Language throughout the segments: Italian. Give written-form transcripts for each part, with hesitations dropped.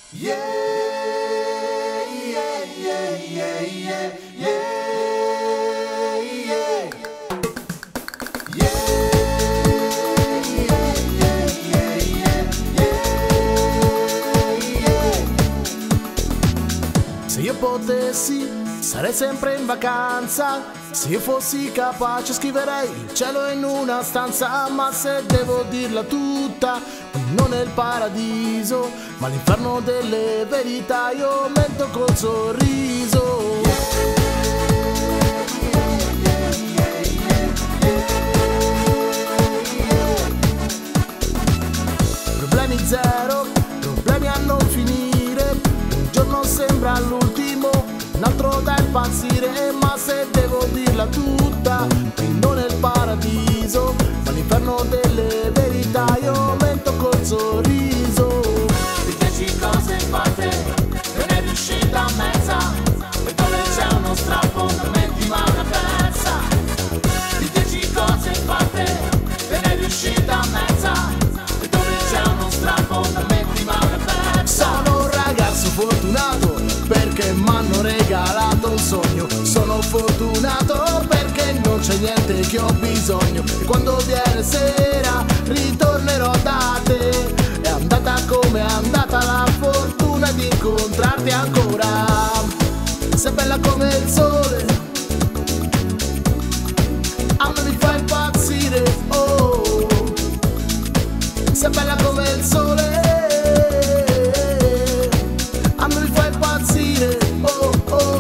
Yeah, yeah, yeah, yeah, yeah, yeah, yeah. Yeah, yeah, yeah, yeah, yeah, yeah. Se io potessi, sarei sempre in vacanza. Se io fossi capace, scriverei il cielo in una stanza. Ma se devo dirla tutta, non è il paradiso, ma l'inferno delle verità. Io mento col sorriso. Problemi zero, problemi a non finire. Un giorno sembra l'ultimo, un altro da impazzire. Ma se devo dirla tutta, qui non è il paradiso, ma l'inferno delle verità. Io mento col sorriso. Di 10 cose fatte, te ne è riuscita mezza. E dove c'è uno strappo, non metti mai una pezza. Di 10 cose fatte, te ne è riuscita mezza. E dove c'è uno strappo, non metti mai una pezza. Sono un ragazzo fortunato perché m'hanno regalato un sogno. Sono fortunato perché non c'è niente che ho bisogno. E quando viene sera ritornerò da te. È andata come è andata la fortuna di incontrarti ancora. Sei bella come il sole, a me mi fa impazzire, oh. Sei bella come il sole, a me mi fa impazzire, oh oh.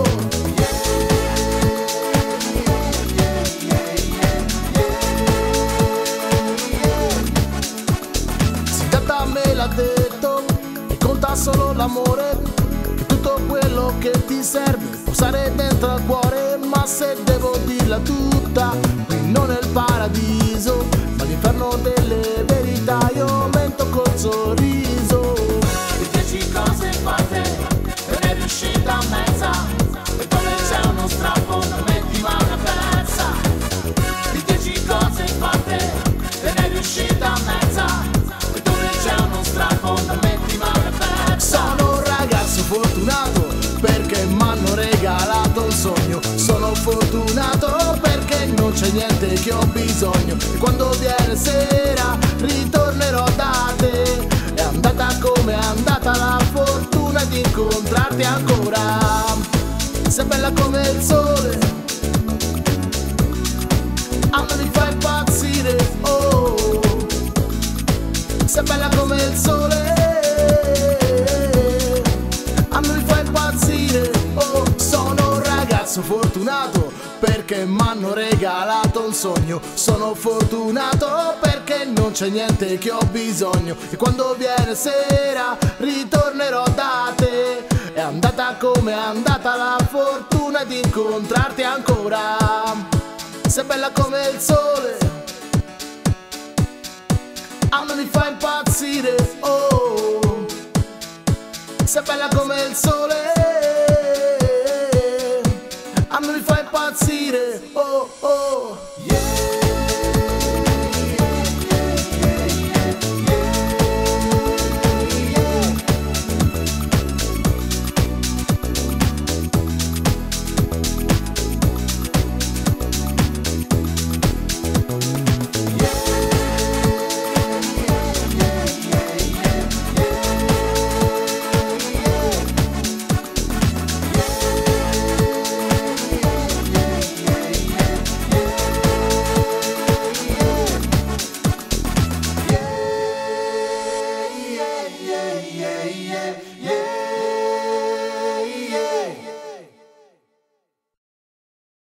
Siddhartha me l'ha detto, che conta solo l'amore, che tutto quello che ti serve può stare dentro al cuore. Ma se devo dirla tutta, qui non è il paradiso, ma l'inferno delle verità. Io mento col sorriso. Di 10 cose fatte, te ne è riuscita mezza. E dove c'è uno strappo, non metti mai una pezza. Di 10 cose fatte, te ne è riuscita mezza. E dove c'è uno strappo, non metti mai una pezza. Sono un ragazzo fortunato perché m'hanno regalato un sogno. Sono fortunato perché non c'è niente che ho bisogno. E quando viene sera ritornerò da te. È andata come è andata la fortuna di incontrarti ancora. Sei bella come il sole, a me mi fa impazzire, oh. Sei bella come il sole, a me mi fa impazzire, oh. Sono un ragazzo fortunato perché m'hanno regalato un sogno. Sono fortunato perché non c'è niente che ho bisogno. E quando viene sera ritornerò da te. È andata come è andata la fortuna di incontrarti ancora. Sei bella come il sole, a me mi fa impazzire, oh. Sei bella come il sole, a me mi fa impazzire, oh oh. Yeah, yeah, yeah, yeah, yeah.